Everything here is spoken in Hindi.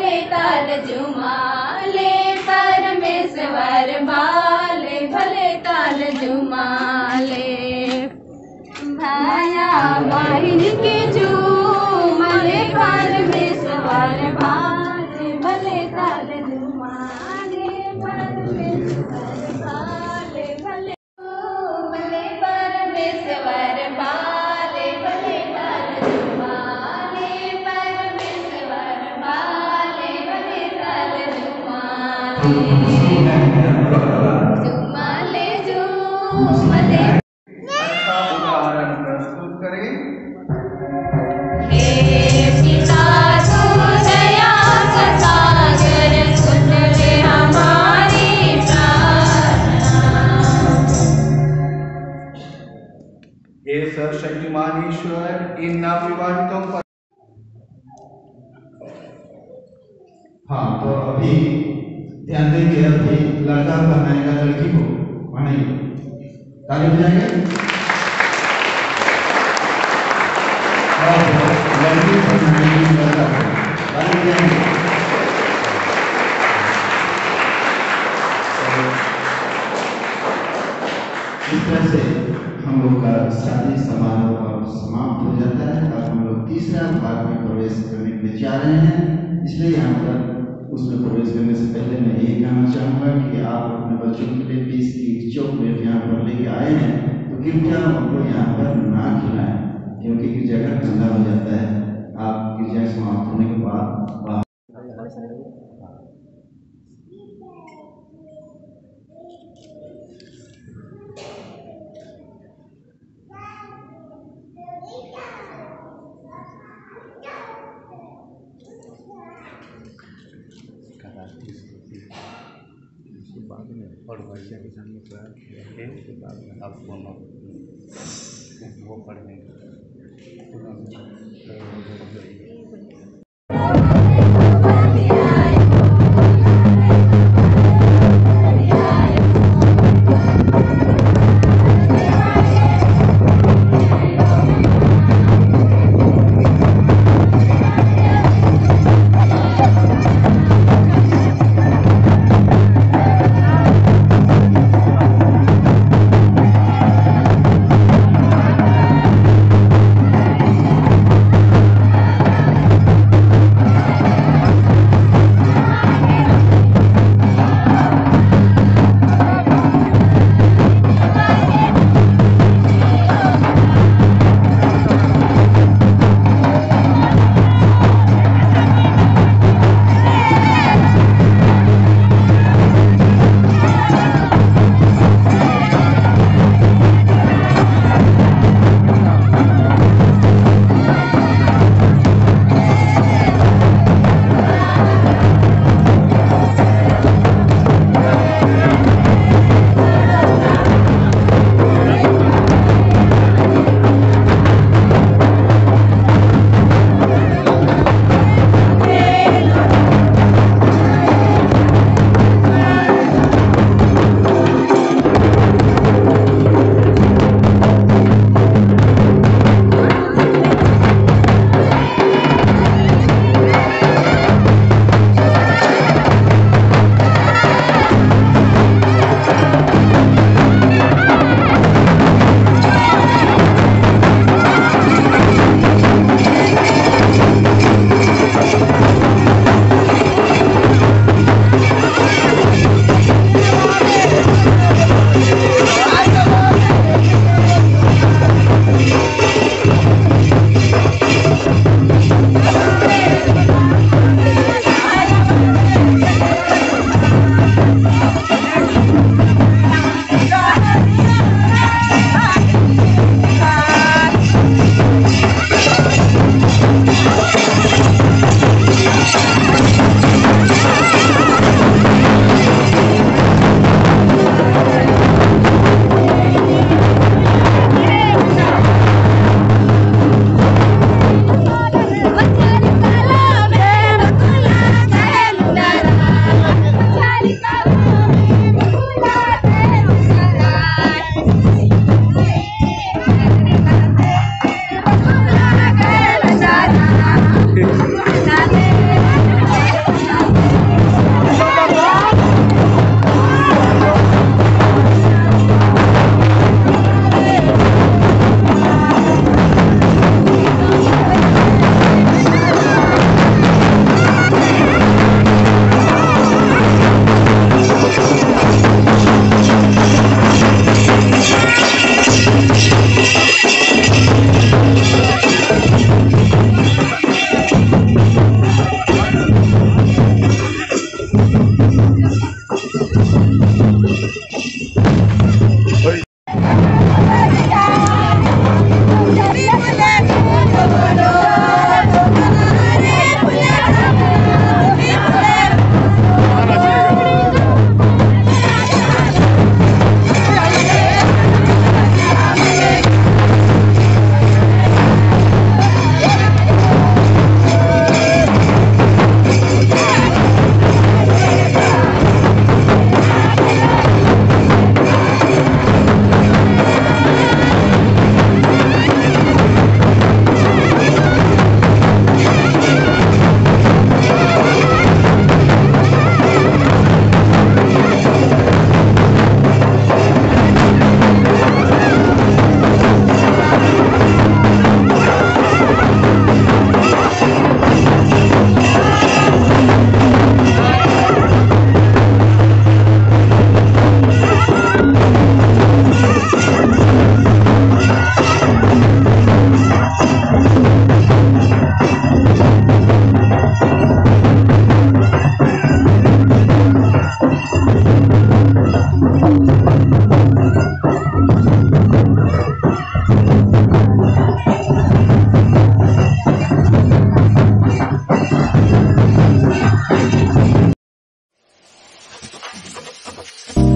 भले ताल जुमाले परमेश्वर बाले भले ताल जुमाले भाया बहिन के झूमले परमेश्वर बाले भले ताल जुमाले परमेश्वर बाले भले भले परमेश्वर बाले भले ताल जुमाले परमेश्वर बाले भले ताल जुमाले जुमाले उदाहरण प्रस्तुत करें। हे पिता तू दया का सागर सुन ले हमारी प्रार्थना। हे सर्वशक्तिमान ईश्वर, इन नवविवाहितों पर। हाँ, तो अभी ध्यान देंगे, अभी लड़का बनाएगा लड़की को बनाएंगे, ताली बजाएंगे और लड़की को बनाएंगे लड़का को, ताली बजाएंगे। इस तरह से हम लोग का शादी समारोह समाप्त हो जाता है। अब हम लोग तीसरा भाग में प्रवेश करने के लिए जा रहे हैं, इसलिए यहाँ पर उसमें प्रवेश करने से पहले मैं यही कहना चाहूँगा कि आप अपने बच्चों के लिए 20 की चॉकलेट यहाँ पर लेके आए हैं, तो कृपया उनको यहाँ पर ना खिलाएं, क्योंकि जगह ठंडा हो जाता है। आप गिरजा समाप्त होने के बाद और भैया के सामने प्रयास किया उसके बाद में आप दोनों वो पढ़ेंगे। है।